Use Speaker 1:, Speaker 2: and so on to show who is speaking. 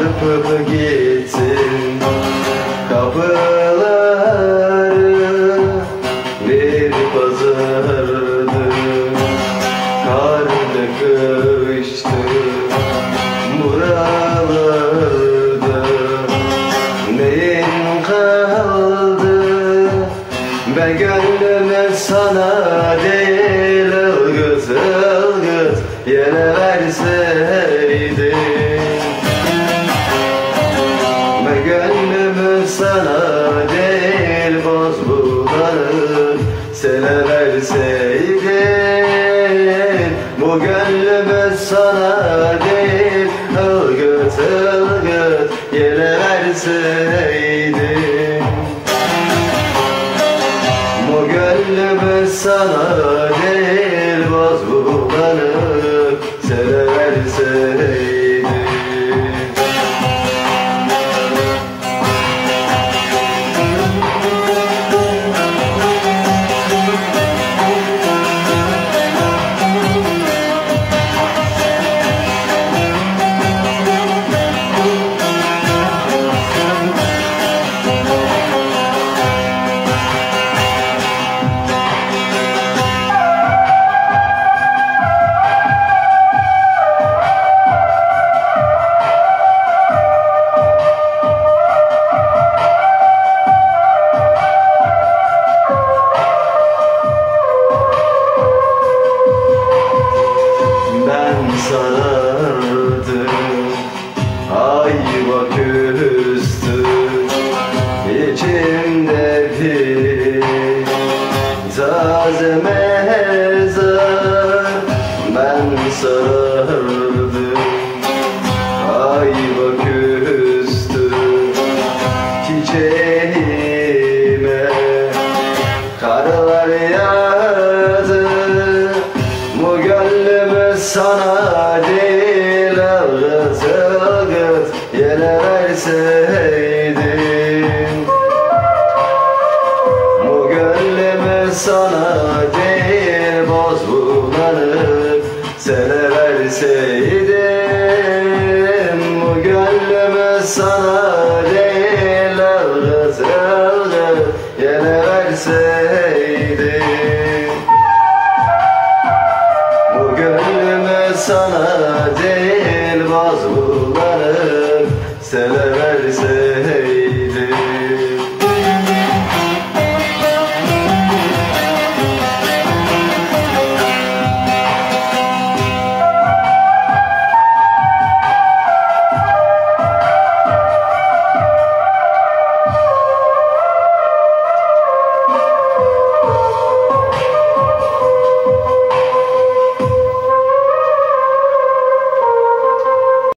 Speaker 1: çırpıp gitsin kapıları. Bir pazardı, karlı kıştı buralarda. Neyin kaldı be gönlümü sana değil, ılgıt ılgıt yere verseydin. Be gönlümü sana değil, boz bulanık sele verseydin. Bu gönlümü sana değil, ılgıt ılgıt yere verseydin. Bu gönlümü sana değil, boz bulanık sele verseydin. Sarardım ay bak üstü, içimde bir taze mezar. Ben sarardım ay bak üstü, çiçeğime karlar yağdı. Bu gönlümü sana değil, ılgıt ılgıt yere verseydin. Bu gönlümü sana değil, boz bulanık sele verseydin. Bu gönlümü sana değil, ılgıt ılgıt yere verseydin. Bu gönlümü sana değil, boz